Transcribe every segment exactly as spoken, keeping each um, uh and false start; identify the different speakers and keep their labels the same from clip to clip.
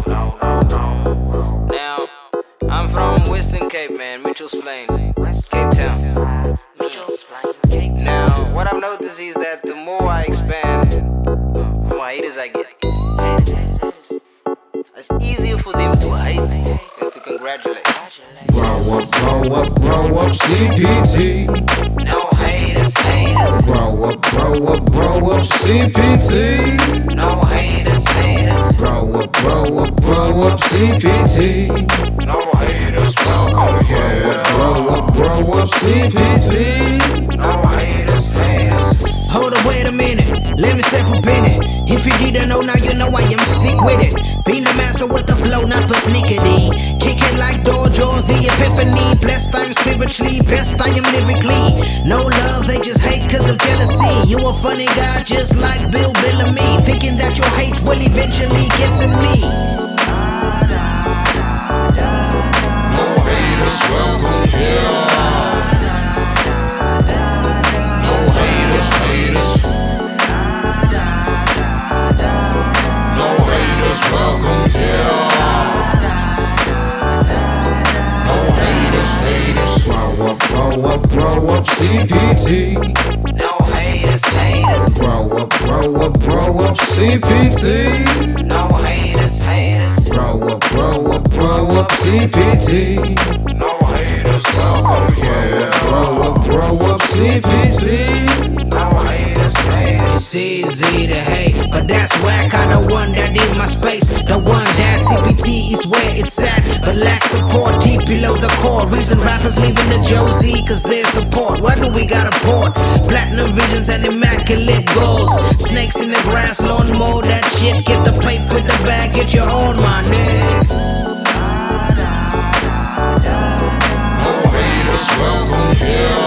Speaker 1: Now, I'm from Western Cape, man, Mitchell's Plain, Cape Town. Now, what I've noticed is that the more I expand, the more haters I get. It's easier for them to hate than to congratulate.
Speaker 2: Grow up, grow up, grow up, C P T.
Speaker 1: No haters, haters.
Speaker 2: Grow up, grow up, grow up, C P T.
Speaker 1: No haters, haters.
Speaker 2: Grow up, grow up, grow up, C P T.
Speaker 1: No haters, welcome here.
Speaker 2: Grow up, grow up, C P T.
Speaker 1: No haters, haters.
Speaker 3: Hold up, wait a minute, let me step up in it. If you didn't know, now you know I am sick with it. Being the master with the flow, not persnickety. Kick it like Dojo, the epiphany. Blessed I am spiritually, best I am lyrically. No love, they just hate cause of jealousy. You a funny guy just like Bill Bellamy, thinking that your hate will eventually get to me.
Speaker 2: No haters, welcome here. No haters, haters. No haters, welcome here. No haters, haters. Grow up, grow up, grow up, C P T.
Speaker 1: No haters, haters.
Speaker 2: Grow up, grow up, grow up, C P T.
Speaker 1: No haters, haters.
Speaker 2: Grow up, grow up, grow up, C P T.
Speaker 1: No haters, welcome here.
Speaker 2: Grow up, grow up, C P T.
Speaker 1: No haters, haters.
Speaker 3: It's easy to hate, but that's whack. I don't want that in my space. The one that C P T is where it's at, but lack support deep below the core. Reason rappers leaving the Josie, cause there's support. Why do we gotta port? Platinum visions and immaculate goals. Snakes in the grass, lawn mow that shit. Get the paper, the bag, get your own, my nigga.
Speaker 2: No haters, welcome here.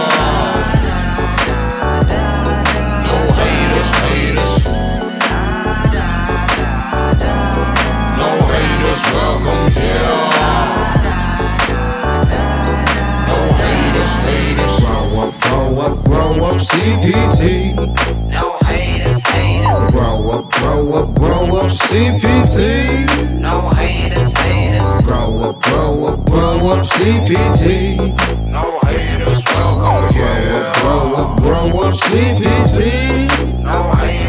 Speaker 2: No haters, haters. No haters, welcome here. No haters, haters. Grow up, grow up, grow up, C P T.
Speaker 1: No haters, haters.
Speaker 2: Grow up, grow up, grow up, C P T.
Speaker 1: No haters, haters.
Speaker 2: Grow up, grow up, grow up, C P T.
Speaker 1: No haters, welcome here.
Speaker 2: Grow up, grow up, grow up, C P T.
Speaker 1: No haters.